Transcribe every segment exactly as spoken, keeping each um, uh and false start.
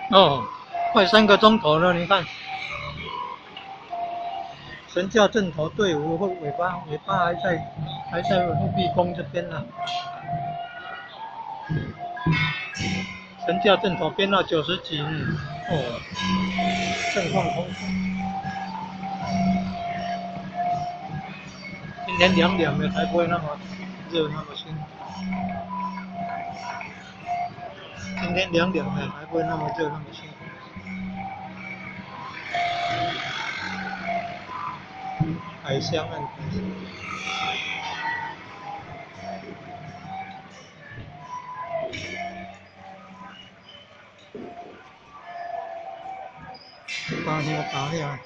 哦，快三个钟头了，你看，神教正头队伍后尾巴尾巴还在还在陆地宫这边呢、神教正头编到九十几，哦，盛况空前。今天凉凉的，才不会那么热那么辛苦。今天凉凉的，还不会那么热那么辛苦。海香很开心。把那个打下。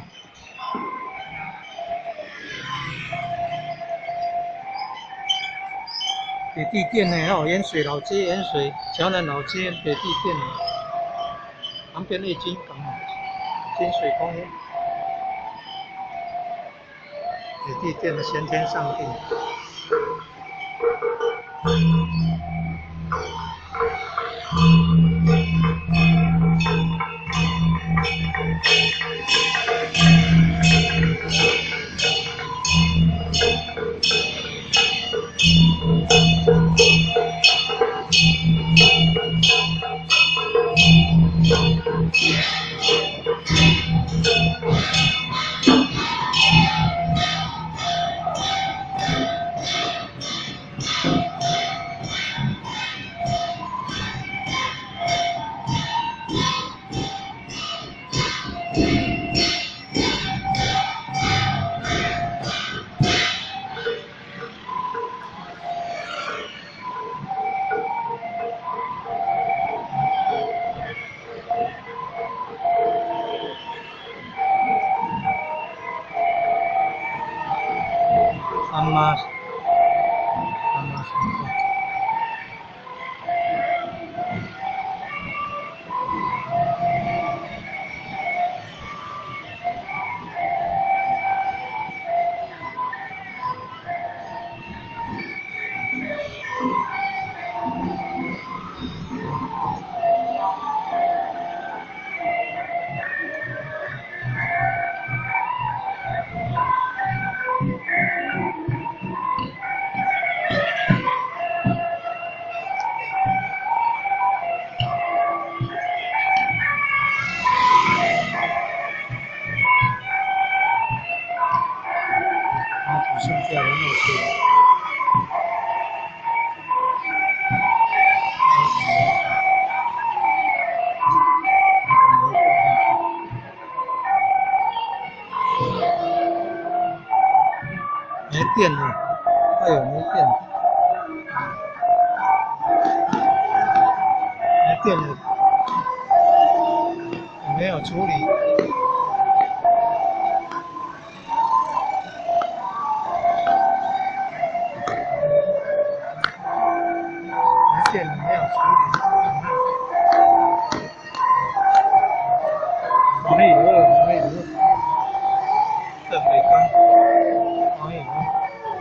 北地店呢，还有盐水老街、盐水桥南老街、北地店，旁边的金港、金水公园。北地店的先天上帝。阿妈，阿妈神社。剩下的那些。没电了，哎呦，没电，没电了，没有处理。没电了，没有处理。黄以后，黄以后，这北方，黄以后，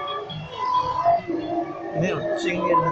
没有经验了。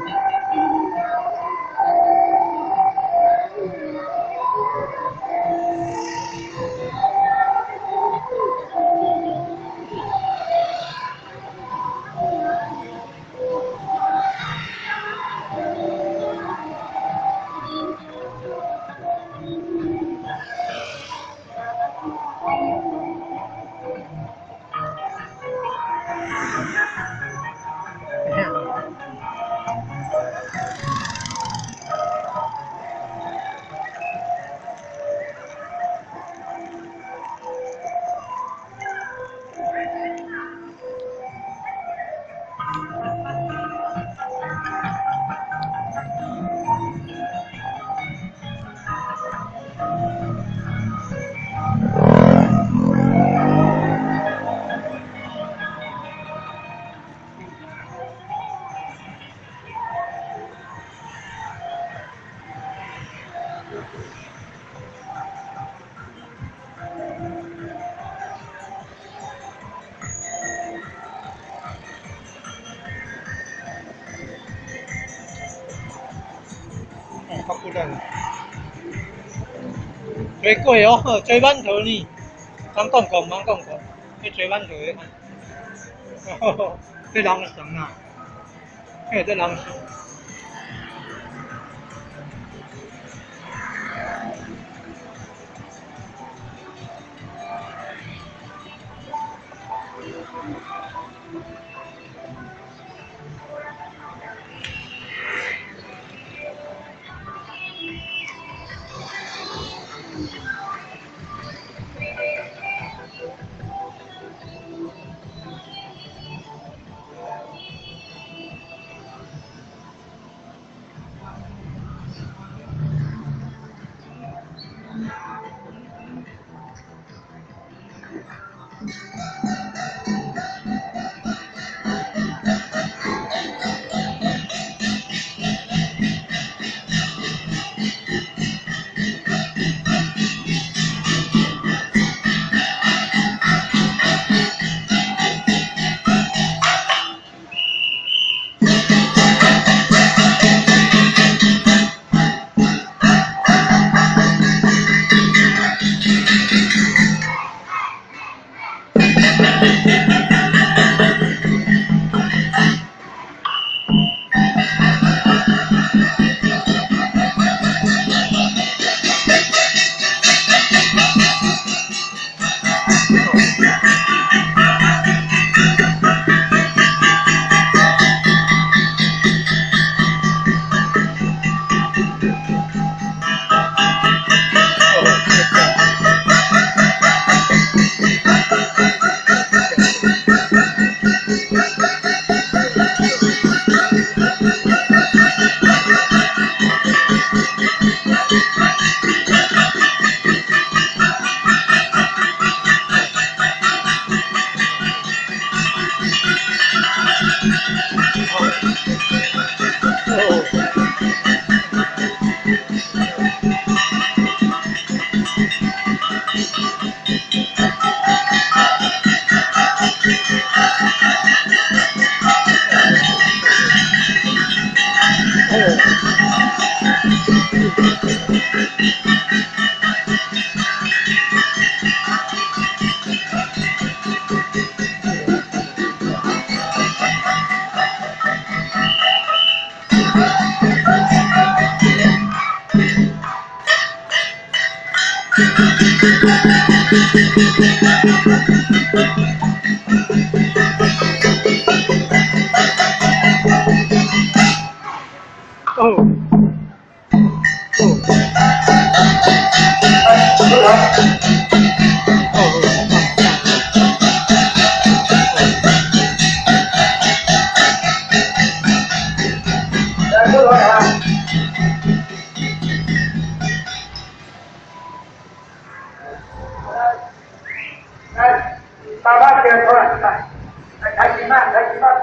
哦，他不在了。 追过哦，追馒头呢？咱讲讲，咱讲讲，去追馒头的。哦，这人神啊！哎，这人神。哦。 爸爸接出来，来，来开心啦，开心啦！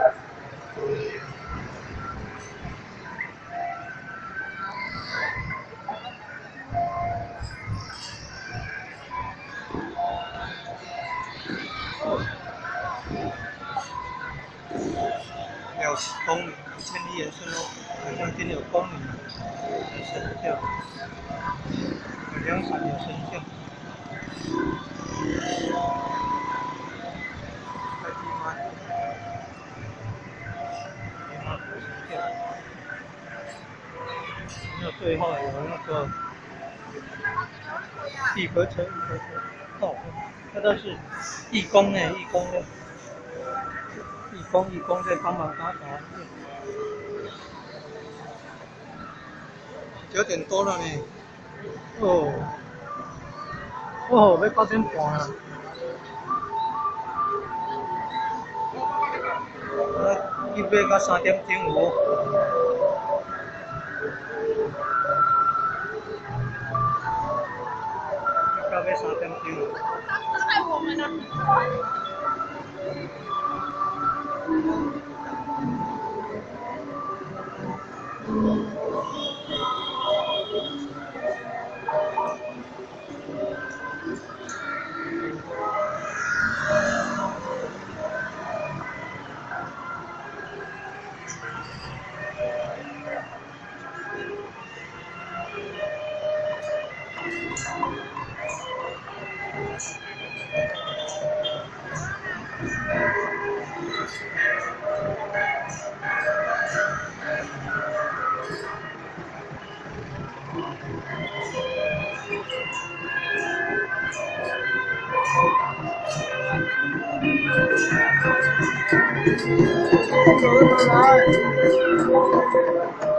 有公里，一千里延伸哦，好像今天有公里的生效，有两闪有生效。开机吗？开机吗？有生效。那最后有那个一格车，一格车，哦，那都是义工呢，义工的。义工，义工在帮忙打扫。九点多了呢。哦。哦，要九点半啊。啊，要买到三点钟有。要到要三点钟。带我们呢。 走来。